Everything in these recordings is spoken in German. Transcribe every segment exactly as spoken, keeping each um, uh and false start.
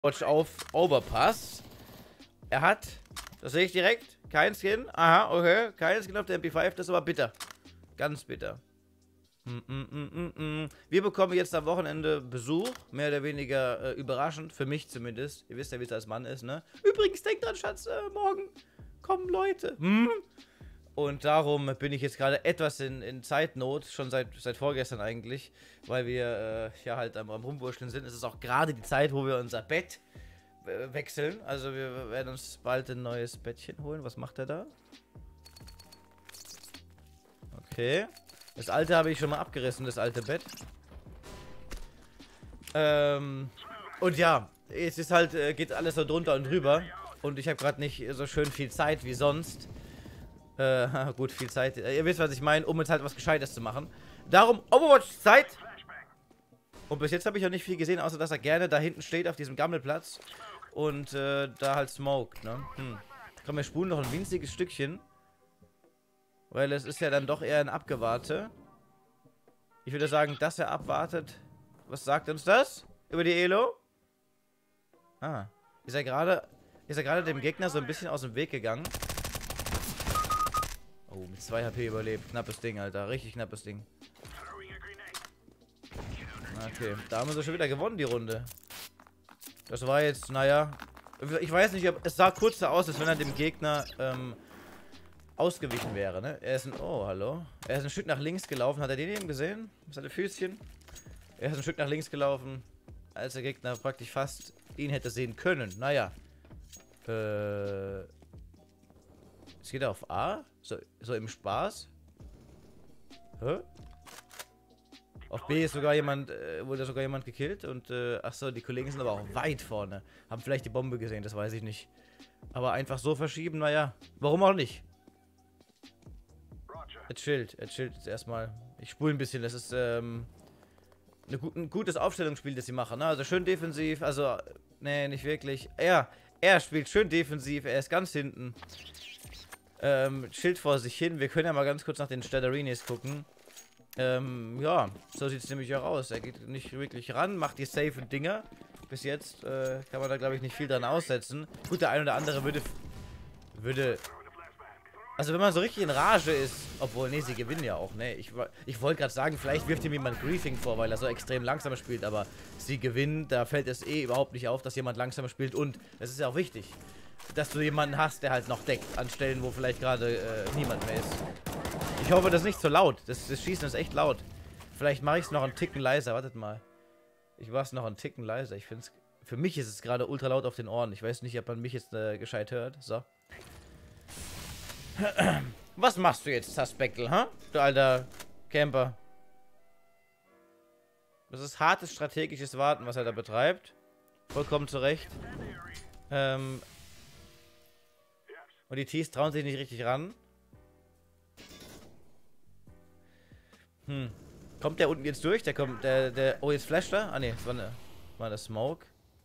Watch auf Overpass. Er hat, das sehe ich direkt, kein Skin. Aha, okay, kein Skin auf der M P fünf, das ist aber bitter. Ganz bitter. Mm, mm, mm, mm. Wir bekommen jetzt am Wochenende Besuch, mehr oder weniger äh, überraschend, für mich zumindest. Ihr wisst ja, wie es als Mann ist, ne? Übrigens, denkt dran, Schatz, äh, morgen kommen Leute. Hm? Und darum bin ich jetzt gerade etwas in, in Zeitnot, schon seit, seit vorgestern eigentlich, weil wir äh, ja halt am, am Rumwurschteln sind. Es ist auch gerade die Zeit, wo wir unser Bett äh, wechseln. Also wir werden uns bald ein neues Bettchen holen. Was macht er da? Okay. Das alte habe ich schon mal abgerissen, das alte Bett. Ähm, und ja, es ist halt, äh, geht alles so drunter und drüber. Und ich habe gerade nicht so schön viel Zeit wie sonst. Äh, gut, viel Zeit. Ihr wisst, was ich meine, um jetzt halt was Gescheites zu machen. Darum, Overwatch-Zeit. Und bis jetzt habe ich auch nicht viel gesehen, außer dass er gerne da hinten steht auf diesem Gammelplatz. Und äh, da halt smoked, ne? Hm. Komm, wir spulen noch ein winziges Stückchen. Weil es ist ja dann doch eher ein Abgewarte. Ich würde sagen, dass er abwartet. Was sagt uns das? Über die Elo? Ah. Ist er gerade. Ist er gerade dem Gegner so ein bisschen aus dem Weg gegangen? Oh, mit zwei H P überlebt. Knappes Ding, Alter. Richtig knappes Ding. Okay, da haben wir so schon wieder gewonnen, die Runde. Das war jetzt, naja. Ich weiß nicht, ob es sah kurz so aus, als wenn er dem Gegner ähm, ausgewichen wäre, ne? Er ist ein. Oh, hallo. Er ist ein Stück nach links gelaufen. Hat er den eben gesehen? Seine Füßchen? Er ist ein Stück nach links gelaufen, als der Gegner praktisch fast ihn hätte sehen können. Naja. Äh. Jetzt geht er auf A? So, so im Spaß? Hä? Auf B ist sogar jemand, äh, wurde sogar jemand gekillt und, äh, achso, die Kollegen sind aber auch weit vorne. Haben vielleicht die Bombe gesehen, das weiß ich nicht. Aber einfach so verschieben, naja, warum auch nicht? Er chillt, er chillt jetzt erstmal. Ich spule ein bisschen, das ist, ähm, eine gut, ein gutes Aufstellungsspiel, das sie machen, ne? Also schön defensiv, also, nee, nicht wirklich. Er, er spielt schön defensiv, er ist ganz hinten. Ähm, chillt vor sich hin. Wir können ja mal ganz kurz nach den Staderinis gucken. Ähm, ja, so sieht es nämlich auch aus. Er geht nicht wirklich ran, macht die safen Dinger. Bis jetzt äh, kann man da, glaube ich, nicht viel dran aussetzen. Gut, der ein oder andere würde... würde... Also, wenn man so richtig in Rage ist... Obwohl, nee, sie gewinnen ja auch, ne? Ich, ich wollte gerade sagen, vielleicht wirft ihm jemand Griefing vor, weil er so extrem langsam spielt. Aber sie gewinnen, da fällt es eh überhaupt nicht auf, dass jemand langsamer spielt. Und es ist ja auch wichtig, dass du jemanden hast, der halt noch deckt, an Stellen, wo vielleicht gerade äh, niemand mehr ist. Ich hoffe, das ist nicht so laut. Das, das Schießen ist echt laut. Vielleicht mache ich es noch einen Ticken leiser. Wartet mal. Ich mache es noch einen Ticken leiser. Ich finde es... Für mich ist es gerade ultra laut auf den Ohren. Ich weiß nicht, ob man mich jetzt äh, gescheit hört. So. Was machst du jetzt, Suspectal, ha? Du alter Camper. Das ist hartes strategisches Warten, was er da betreibt. Vollkommen zu Recht. Ähm... Und die Tees trauen sich nicht richtig ran. Hm. Kommt der unten jetzt durch? Der kommt, der, der, oh, jetzt flasht er? Ah, ne, das war eine, war eine Smoke.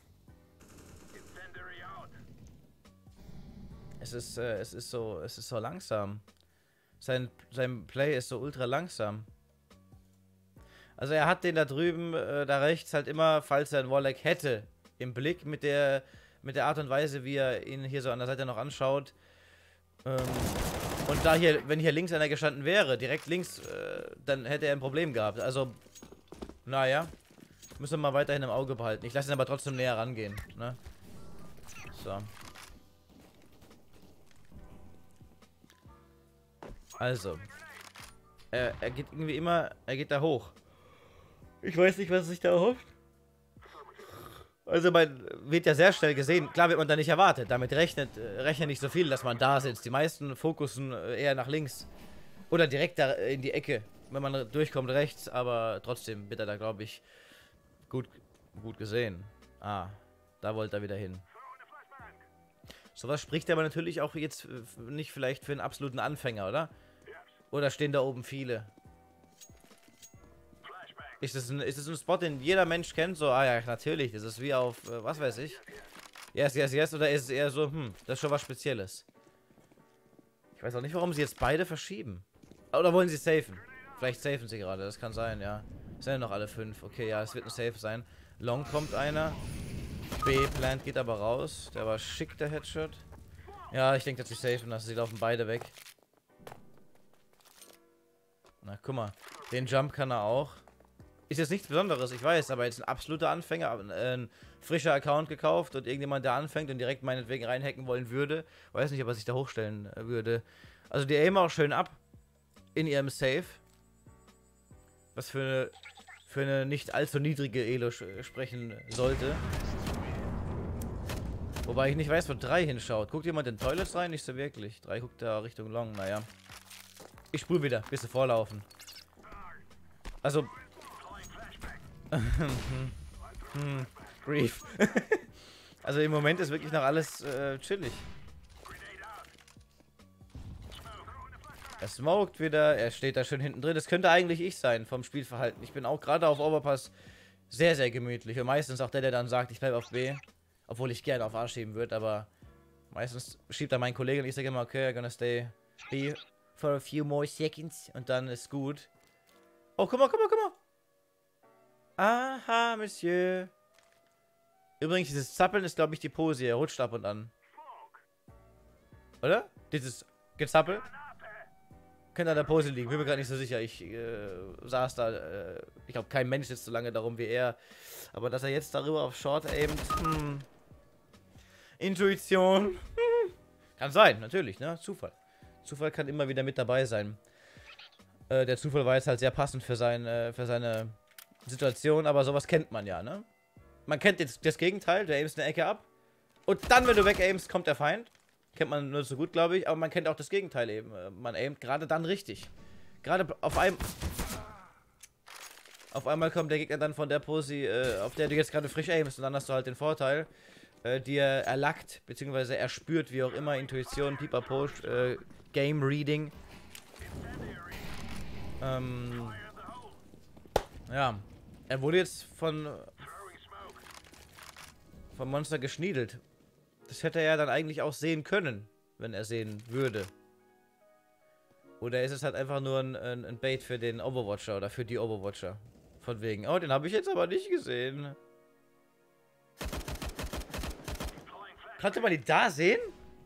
Es ist, äh, es ist so, es ist so langsam. Sein, sein Play ist so ultra langsam. Also er hat den da drüben, äh, da rechts halt immer, falls er einen Warlock hätte, im Blick mit der, mit der Art und Weise, wie er ihn hier so an der Seite noch anschaut. Ähm, und da hier, wenn hier links einer gestanden wäre, direkt links, äh, dann hätte er ein Problem gehabt. Also, naja, müssen wir mal weiterhin im Auge behalten. Ich lasse ihn aber trotzdem näher rangehen, ne? So. Also. Er, er geht irgendwie immer, er geht da hoch. Ich weiß nicht, was er sich da erhofft. Also man wird ja sehr schnell gesehen, klar wird man da nicht erwartet, damit rechnet, äh, rechnet nicht so viel, dass man da sitzt. Die meisten fokussen äh, eher nach links oder direkt da in die Ecke, wenn man durchkommt rechts, aber trotzdem wird er da, glaube ich, gut, gut gesehen. Ah, da wollte er wieder hin. Sowas spricht aber natürlich auch jetzt nicht vielleicht für einen absoluten Anfänger, oder? Oder stehen da oben viele? Ist das, ein, ist das ein Spot, den jeder Mensch kennt? So, ah ja, natürlich. Das ist wie auf, äh, was weiß ich. Yes, yes, yes. Oder ist es eher so, hm, das ist schon was Spezielles. Ich weiß auch nicht, warum sie jetzt beide verschieben. Oder wollen sie safen? Vielleicht safen sie gerade, das kann sein, ja. Es sind ja noch alle fünf. Okay, ja, es wird ein Safe sein. Long kommt einer. B, Plant geht aber raus. Der war schick, der Headshot. Ja, ich denke, dass sie safen, dass sie laufen beide weg. Na, guck mal. Den Jump kann er auch. Ist jetzt nichts Besonderes, ich weiß, aber jetzt ein absoluter Anfänger, ein frischer Account gekauft und irgendjemand, der anfängt und direkt meinetwegen reinhacken wollen würde, weiß nicht, ob er sich da hochstellen würde. Also die aimen auch schön ab in ihrem Safe. Was für eine, für eine nicht allzu niedrige Elo sprechen sollte. Wobei ich nicht weiß, wo drei hinschaut. Guckt jemand in Toilets rein? Nicht so wirklich. drei guckt da Richtung Long, naja. Ich spule wieder, bis sie vorlaufen. Also... hm, Grief. Also im Moment ist wirklich noch alles äh, chillig. Er smoked wieder, er steht da schön hinten drin. Das könnte eigentlich ich sein vom Spielverhalten. Ich bin auch gerade auf Overpass sehr, sehr gemütlich. Und meistens auch der, der dann sagt, ich bleibe auf B. Obwohl ich gerne auf A schieben würde, aber meistens schiebt da mein Kollege und ich sage immer, okay, I'm gonna stay B for a few more seconds. Und dann ist gut. Oh, guck mal, guck mal, guck mal. Aha, Monsieur. Übrigens, dieses Zappeln ist, glaube ich, die Pose. Er rutscht ab und an. Oder? Dieses Gezappel. Könnte an der Pose liegen. Bin mir gerade nicht so sicher. Ich äh, saß da. Äh, ich glaube, kein Mensch sitzt so lange darum wie er. Aber dass er jetzt darüber auf Short aimt. Hm. Intuition. Hm. Kann sein, natürlich, ne? Zufall. Zufall kann immer wieder mit dabei sein. Äh, der Zufall war jetzt halt sehr passend für, sein, äh, für seine Situation, aber sowas kennt man ja, ne? Man kennt jetzt das Gegenteil, du aimst eine Ecke ab und dann, wenn du weg aimst, kommt der Feind. Kennt man nur so gut, glaube ich, aber man kennt auch das Gegenteil eben. Man aimt gerade dann richtig. Gerade auf einem... Auf einmal kommt der Gegner dann von der Pose, äh, auf der du jetzt gerade frisch aimst und dann hast du halt den Vorteil, äh, dir erlackt, beziehungsweise er spürt, wie auch immer, Intuition, Pipapo, äh, Game Reading. Ähm... Ja. Er wurde jetzt von... vom Monster geschniedelt. Das hätte er ja dann eigentlich auch sehen können, wenn er sehen würde. Oder ist es halt einfach nur ein, ein, ein Bait für den Overwatcher oder für die Overwatcher? Von wegen, oh, den habe ich jetzt aber nicht gesehen. Konnte man die da sehen?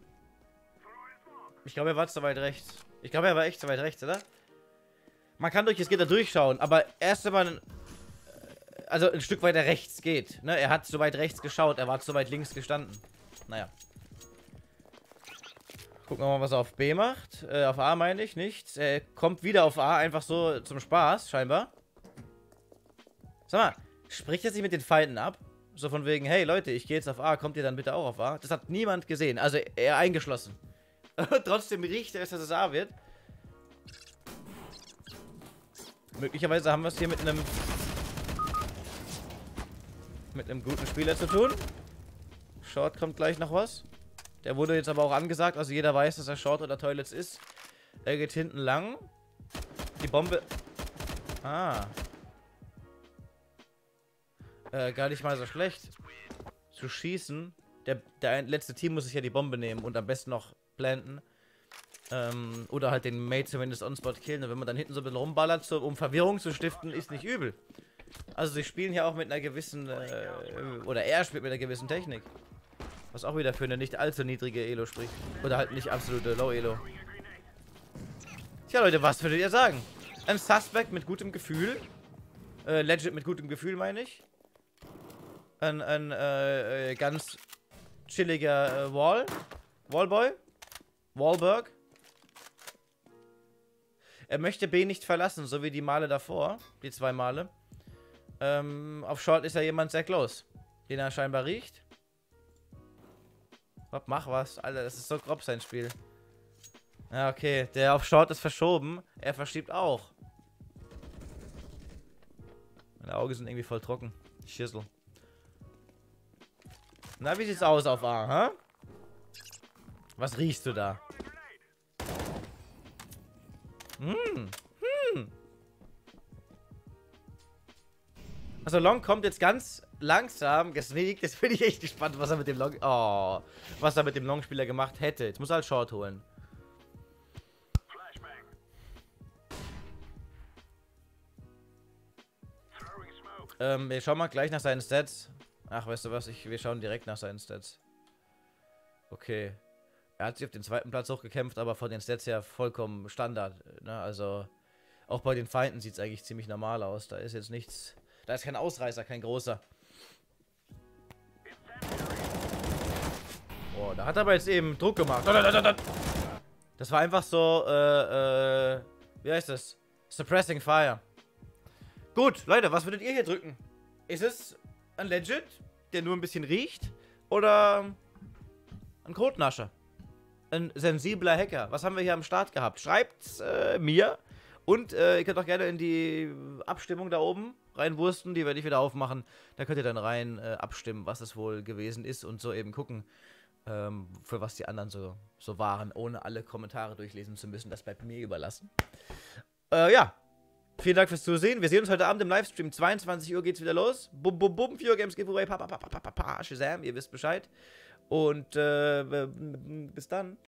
Ich glaube, er war zu weit rechts. Ich glaube, er war echt zu weit rechts, oder? Man kann durch das Gitter durchschauen, aber erst wenn man... Also ein Stück weiter rechts geht. Ne? Er hat zu weit rechts geschaut, er war zu weit links gestanden. Naja. Gucken wir mal, was er auf B macht. Äh, auf A meine ich, nichts. Er kommt wieder auf A, einfach so zum Spaß, scheinbar. Sag mal, spricht er sich mit den Feinden ab? So von wegen, hey Leute, ich gehe jetzt auf A, kommt ihr dann bitte auch auf A? Das hat niemand gesehen, also er eingeschlossen. Trotzdem riecht er, dass es A wird. Möglicherweise haben wir es hier mit einem... mit einem guten Spieler zu tun. Short kommt gleich noch was. Der wurde jetzt aber auch angesagt, also jeder weiß, dass er Short oder Toilets ist. Er geht hinten lang. Die Bombe... Ah. Äh, gar nicht mal so schlecht. Zu schießen. Der, der letzte Team muss sich ja die Bombe nehmen und am besten noch planten. Ähm, oder halt den Mate zumindest on-spot killen. Und wenn man dann hinten so ein bisschen rumballert, so, um Verwirrung zu stiften, ist nicht übel. Also sie spielen hier auch mit einer gewissen, äh, oder er spielt mit einer gewissen Technik. Was auch wieder für eine nicht allzu niedrige Elo spricht. Oder halt nicht absolute Low-Elo. Tja Leute, was würdet ihr sagen? Ein Suspect mit gutem Gefühl. Äh, legit mit gutem Gefühl meine ich. Ein, ein äh, ganz chilliger äh, Wall. Wallboy. Wallberg. Er möchte B nicht verlassen, so wie die Male davor. Die zwei Male. Ähm, auf Short ist ja jemand sehr close. Den er scheinbar riecht. Hopp, mach was. Alter, das ist so grob sein Spiel. Ja, okay. Der auf Short ist verschoben. Er verschiebt auch. Meine Augen sind irgendwie voll trocken. Schissel. Na, wie sieht's aus auf A, hä? Was riechst du da? Hm. Hm. Also Long kommt jetzt ganz langsam gesneakt. Jetzt bin ich echt gespannt, was er mit dem Long... Oh. Was er mit dem Long-Spieler gemacht hätte. Jetzt muss er halt Short holen. Ähm, wir schauen mal gleich nach seinen Stats. Ach, weißt du was? Ich, wir schauen direkt nach seinen Stats. Okay. Er hat sich auf den zweiten Platz hochgekämpft, aber von den Stats her vollkommen Standard. Ne? Also, auch bei den Feinden sieht es eigentlich ziemlich normal aus. Da ist jetzt nichts... Da ist kein Ausreißer, kein großer. Oh, da hat er aber jetzt eben Druck gemacht. Das war einfach so, äh, äh... Wie heißt das? Suppressing Fire. Gut, Leute, was würdet ihr hier drücken? Ist es ein Legit, der nur ein bisschen riecht? Oder ein Codenascher? Ein sensibler Hacker? Was haben wir hier am Start gehabt? Schreibt's äh, mir. Und äh, ihr könnt auch gerne in die Abstimmung da oben reinwursten. Die werde ich wieder aufmachen. Da könnt ihr dann rein äh, abstimmen, was es wohl gewesen ist. Und so eben gucken, ähm, für was die anderen so, so waren. Ohne alle Kommentare durchlesen zu müssen. Das bleibt mir überlassen. Äh, ja. Vielen Dank fürs Zusehen. Wir sehen uns heute Abend im Livestream. zweiundzwanzig Uhr geht's wieder los. Bum, bum, bum. vier Uhr Games Giveaway. Pa, pa, pa, pa, pa, pa, Shazam. Ihr wisst Bescheid. Und äh, bis dann.